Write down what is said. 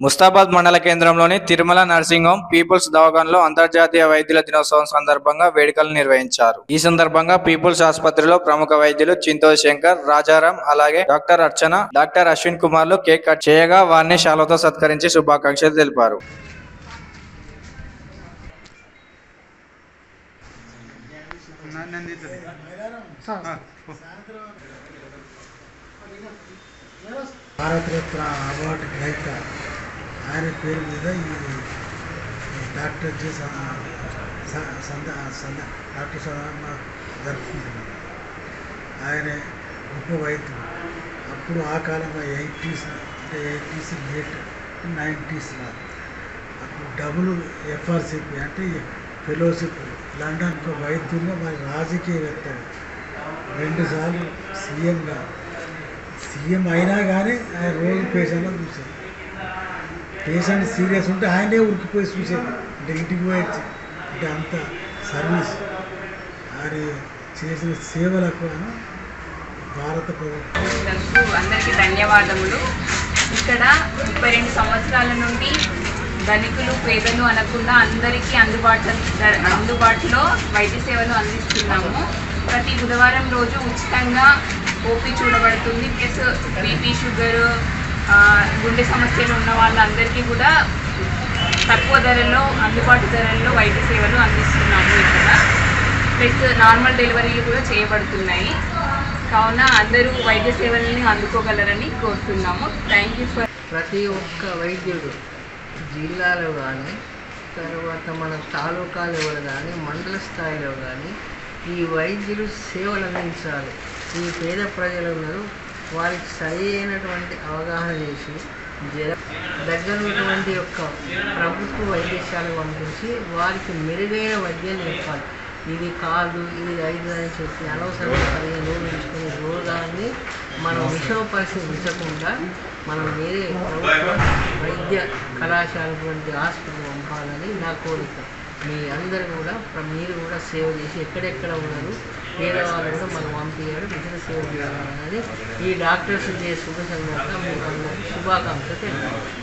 ముస్తాబాద్ మండల కేంద్రంలోని Tirumala nursing home people's దవాఖానలో అంతర్జాతీయ వైద్యుల దినోత్సవం సందర్భంగా వేడుకలు నిర్వహించారు. ఈ సందర్భంగా పీపుల్స్ ఆసుపత్రిలో ప్రముఖ వైద్యులు చింతోజ్ శంకర్, రాజారాం, అలాగే డాక్టర్ అర్చన, డాక్టర్ అశ్విన్ కుమార్లు కేక్ కట్ చేయగా వారిని శాలువాతో సత్కరించి శుభాకాంక్షలు తెలిపారు. భారతరత్న అవార్డు గ్రహీత ఆయన పేరు మీద ఈ డాక్టర్ డాక్టర్ సదామ జరుపుకుంటున్నారు. ఆయన గొప్ప వైద్యుడు. అప్పుడు ఆ కాలంలో 80s అంటే 80s లేట్ 90s అప్పుడు డబుల్ ఎఫ్ఆర్సిపి అంటే ఫెలోషిప్ లండన్ వైద్యుల్లో మరి రాజకీయవేత్త 2 సార్లు సీఎం అయినా కానీ ఆయన రోజు పేషెంట్లను చూసేది. పేషెంట్ సీరియస్ ఉంటే ఆయనే ఉరికిపోయి చూసేది. అంటే ఇంటికి పోయి అంటే అంత సర్వీస్ ఆయన చేసిన సేవలకు భారత ప్రభుత్వం అందరికీ ధన్యవాదములు. ఇక్కడ 32 సంవత్సరాల నుండి ధనికులు పేదలు అనకుండా అందరికీ అందుబాటులో వైద్య సేవలు అందిస్తున్నాము. ప్రతి బుధవారం రోజు ఉచితంగా ఓపీ చూడబడుతుంది. ప్లస్ బీపీ, షుగర్, గుండె సమస్యలు ఉన్న వాళ్ళందరికీ కూడా తక్కువ ధరల్లో అందుబాటు ధరల్లో వైద్య సేవలు అందిస్తున్నాము. ఇక్కడ ప్లస్ నార్మల్ డెలివరీలు కూడా చేయబడుతున్నాయి. కావున అందరూ వైద్య సేవలని అందుకోగలరని కోరుతున్నాము. Thank you for. ప్రతి ఒక్క వైద్యుడు జిల్లాలో కానీ తర్వాత మన తాలూకా లెవెల్ కానీ మండల స్థాయిలో కానీ ఈ వైద్యులు సేవలు అందించాలి. ఈ పేద ప్రజలు ఉన్నారు, వారికి సరి అయినటువంటి అవగాహన చేసి దగ్గరున్నటువంటి యొక్క ప్రభుత్వ వైద్యశాలకు పంపించి వారికి మెరుగైన వైద్యం చెప్పాలి. ఇది కాదు, ఇది ఐదు అని చెప్పి అనవసరంగా 15 రోజులు ఉంచుకునే రోగాన్ని మనం విషమ పరిస్థితి ఉంచకుండా మనం వేరే ప్రభుత్వ వైద్య కళాశాల వంటి హాస్పిటల్ పంపాలని నా కోరిక. మీ అందరూ కూడా మీరు కూడా సేవ చేసి ఎక్కడెక్కడ ఉన్నారు పేదవాళ్ళు కూడా మనం పంపించాడు ఇతర సేవ చేయాలన్నది ఈ డాక్టర్స్ చేసే శుభ సందర్భంగా మీకు అందరికీ శుభాకాంక్షలు తెలిపారు.